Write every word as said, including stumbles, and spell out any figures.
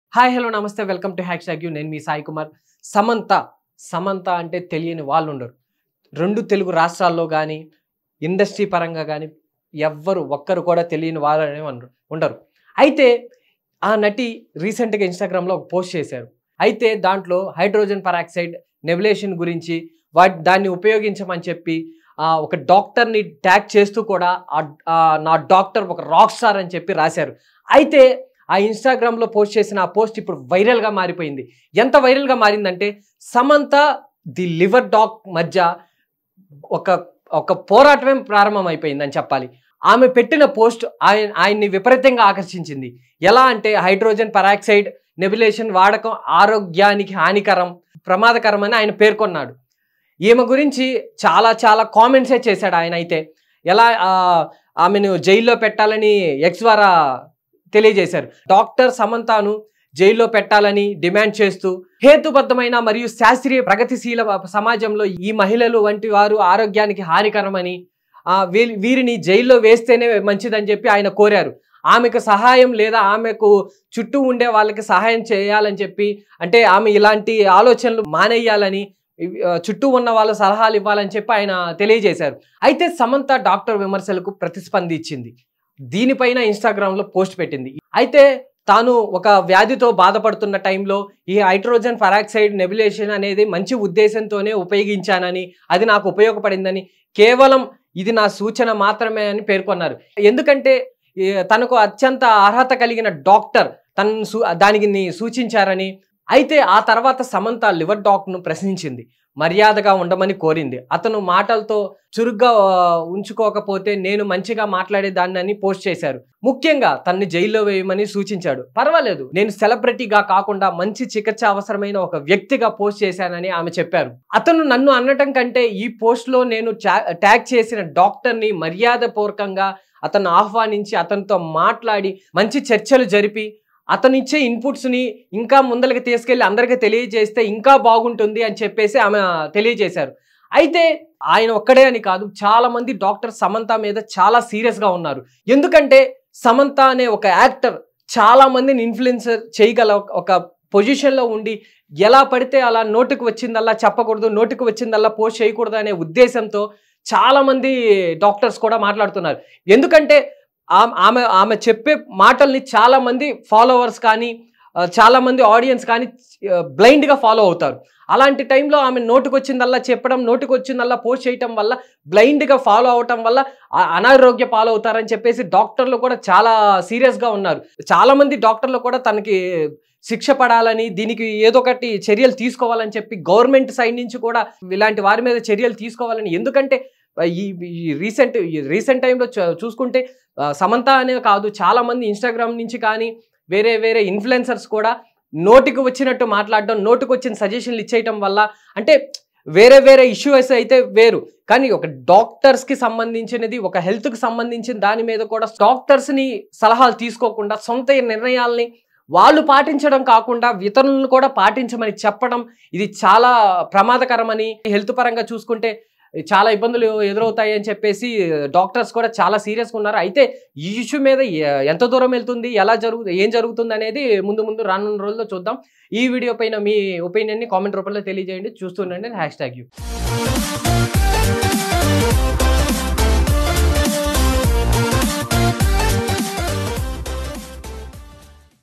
Hi hello నమస్తే welcome to hash tag you. నేను మీ సాయి కుమార్. సమంత సమంత అంటే తెలియని వాళ్ళు ఉండరు. రెండు తెలుగు రాష్ట్రాల్లో కానీ ఇండస్ట్రీ పరంగా కానీ ఎవ్వరు ఒక్కరు కూడా తెలియని వాళ్ళనే ఉండరు. అయితే ఆ నటి రీసెంట్గా ఇన్స్టాగ్రామ్లో ఒక పోస్ట్ చేశారు. అయితే దాంట్లో హైడ్రోజన్ పరాక్సైడ్ నెబులేషన్ గురించి వాటి దాన్ని ఉపయోగించమని చెప్పి ఒక డాక్టర్ని ట్యాగ్ చేస్తూ కూడా నా డాక్టర్ ఒక రాక్ స్టార్ అని చెప్పి రాశారు. అయితే ఆ ఇన్స్టాగ్రామ్లో పోస్ట్ చేసిన ఆ పోస్ట్ ఇప్పుడు వైరల్గా మారిపోయింది. ఎంత వైరల్గా మారిందంటే సమంత ది లివర్ డాగ్ మధ్య ఒక ఒక పోరాటమే ప్రారంభమైపోయింది అని చెప్పాలి. ఆమె పెట్టిన పోస్ట్ ఆయన ఆయన్ని విపరీతంగా ఆకర్షించింది. ఎలా అంటే హైడ్రోజన్ పరాక్సైడ్ నెబులేషన్ వాడకం ఆరోగ్యానికి హానికరం, ప్రమాదకరం అని ఆయన పేర్కొన్నాడు. ఈమె గురించి చాలా చాలా కామెంట్సే చేశాడు ఆయన. అయితే ఎలా ఆమెను జైల్లో పెట్టాలని ఎక్స్ ద్వారా తెలియజేశారు. డాక్టర్ సమంతను జైల్లో పెట్టాలని డిమాండ్ చేస్తూ హేతుబద్ధమైన మరియు శాస్త్రీయ ప్రగతిశీల సమాజంలో ఈ మహిళలు వంటి వారు ఆరోగ్యానికి హానికరమని వీరిని జైల్లో వేస్తేనే మంచిదని చెప్పి ఆయన కోరారు. ఆమెకు సహాయం లేదా ఆమెకు చుట్టూ ఉండే వాళ్ళకి సహాయం చేయాలని చెప్పి, అంటే ఆమె ఇలాంటి ఆలోచనలు మానేయాలని, చుట్టూ ఉన్న వాళ్ళ సలహాలు ఇవ్వాలని చెప్పి ఆయన తెలియజేశారు. అయితే సమంత డాక్టర్ విమర్శలకు ప్రతిస్పందించింది. దీనిపైన ఇన్స్టాగ్రామ్లో పోస్ట్ పెట్టింది. అయితే తాను ఒక వ్యాధితో బాధపడుతున్న టైంలో ఈ హైడ్రోజన్ పరాక్సైడ్ నెబులేషన్ అనేది మంచి ఉద్దేశంతోనే ఉపయోగించానని, అది నాకు ఉపయోగపడిందని, కేవలం ఇది నా సూచన మాత్రమే అని పేర్కొన్నారు. ఎందుకంటే తనకు అత్యంత అర్హత కలిగిన డాక్టర్ తనను సూ దానికి సూచించారని. అయితే ఆ తర్వాత సమంత లివర్ డాక్ను ప్రశ్నించింది, మర్యాదగా ఉండమని కోరింది. అతను మాటలతో చురుగ్గా ఉంచుకోకపోతే నేను మంచిగా మాట్లాడేదాన్ని అని పోస్ట్ చేశారు. ముఖ్యంగా తనని జైల్లో వేయమని సూచించాడు. పర్వాలేదు, నేను సెలబ్రిటీగా కాకుండా మంచి చికిత్స అవసరమైన ఒక వ్యక్తిగా పోస్ట్ చేశానని ఆమె చెప్పారు. అతను నన్ను అనటం కంటే ఈ పోస్ట్లో నేను ట్యాగ్ చేసిన డాక్టర్ని మర్యాదపూర్వకంగా అతను ఆహ్వానించి అతనితో మాట్లాడి మంచి చర్చలు జరిపి అతనిచ్చే ఇన్పుట్స్ని ఇంకా ముందరికి తీసుకెళ్ళి అందరికీ తెలియజేస్తే ఇంకా బాగుంటుంది అని చెప్పేసి ఆమె తెలియజేశారు. అయితే ఆయన ఒక్కడే అని కాదు, చాలా మంది డాక్టర్ సమంత మీద చాలా సీరియస్గా ఉన్నారు. ఎందుకంటే సమంత అనే ఒక యాక్టర్ చాలా మందిని ఇన్ఫ్లుయెన్సర్ చేయగల ఒక పొజిషన్లో ఉండి ఎలా పడితే అలా నోటికి వచ్చిందల్లా చెప్పకూడదు, నోటికి వచ్చిందల్లా పోస్ట్ చేయకూడదు అనే ఉద్దేశంతో చాలా మంది డాక్టర్స్ కూడా మాట్లాడుతున్నారు. ఎందుకంటే ఆమె ఆమె చెప్పే మాటల్ని చాలా మంది ఫాలోవర్స్ కానీ చాలా మంది ఆడియన్స్ కానీ బ్లైండ్గా ఫాలో అవుతారు. అలాంటి టైంలో ఆమె నోటికి వచ్చిందల్లా చెప్పడం, నోటికి వచ్చిందల్లా పోస్ట్ చేయటం వల్ల బ్లైండ్గా ఫాలో అవటం వల్ల అనారోగ్య పాలవుతారని చెప్పేసి డాక్టర్లు కూడా చాలా సీరియస్గా ఉన్నారు. చాలా మంది డాక్టర్లు కూడా తనకి శిక్ష పడాలని, దీనికి ఏదో ఒకటి చర్యలు తీసుకోవాలని చెప్పి గవర్నమెంట్ సైడ్ నుంచి కూడా ఇలాంటి వారి మీద చర్యలు తీసుకోవాలని. ఎందుకంటే ఈ రీసెంట్ రీసెంట్ టైంలో చూసుకుంటే సమంత అనే కాదు, చాలామంది ఇన్స్టాగ్రామ్ నుంచి కానీ వేరే వేరే ఇన్ఫ్లుయెన్సర్స్ కూడా నోటికి వచ్చినట్టు మాట్లాడడం, నోటికి వచ్చిన సజెషన్లు ఇచ్చేయటం వల్ల, అంటే వేరే వేరే ఇష్యూస్ అయితే వేరు, కానీ ఒక డాక్టర్స్కి సంబంధించినది, ఒక హెల్త్కి సంబంధించిన దాని మీద కూడా డాక్టర్స్ని సలహాలు తీసుకోకుండా సొంత నిర్ణయాల్ని వాళ్ళు పాటించడం కాకుండా ఇతరులను కూడా పాటించమని చెప్పడం, ఇది చాలా ప్రమాదకరమని, హెల్త్ పరంగా చూసుకుంటే చాలా ఇబ్బందులు ఎదురవుతాయి అని చెప్పేసి డాక్టర్స్ కూడా చాలా సీరియస్గా ఉన్నారు. అయితే ఈ ఇష్యూ మీద ఎంత దూరం వెళ్తుంది, ఎలా జరుగు ఏం జరుగుతుంది అనేది ముందు ముందు రానున్న రోజుల్లో చూద్దాం. ఈ వీడియో పైన మీ ఒపీనియన్ని కామెంట్ రూపంలో తెలియజేయండి. చూస్తుండండి హ్యాష్ ట్యాగ్ యూ.